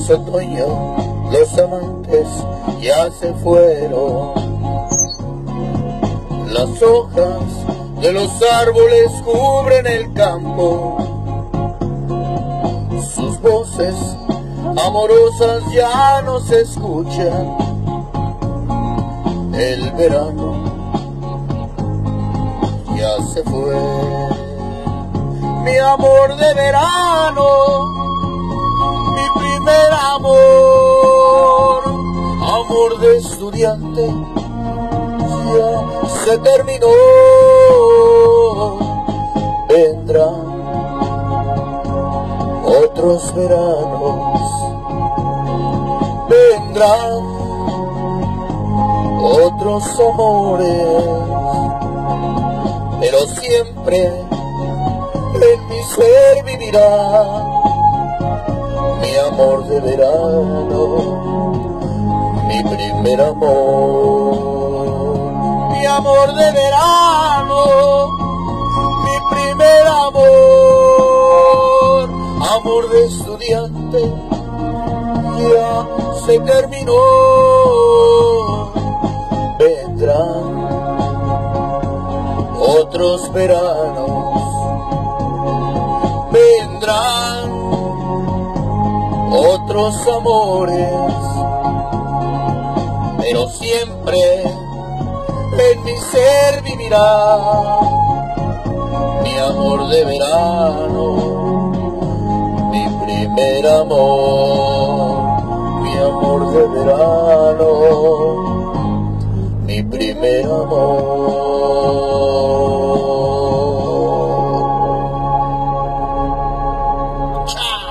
es otoño, los amantes ya se fueron. Las hojas de los árboles cubren el campo. Sus voces amorosas ya no se escuchan. El verano ya se fue. Mi amor de verano, mi primer amor, amor de estudiante, ya se terminó. Vendrán otros veranos, vendrán otros amores, pero siempre en mi ser vivirá mi amor de verano, mi primer amor. Mi amor de verano, mi primer amor, amor de estudiante, ya se terminó. Vendrán otros veranos, vendrán otros amores, pero siempre en mi ser vivirá mi amor de verano, mi primer amor, mi amor de verano, mi primer amor. ¡Chao!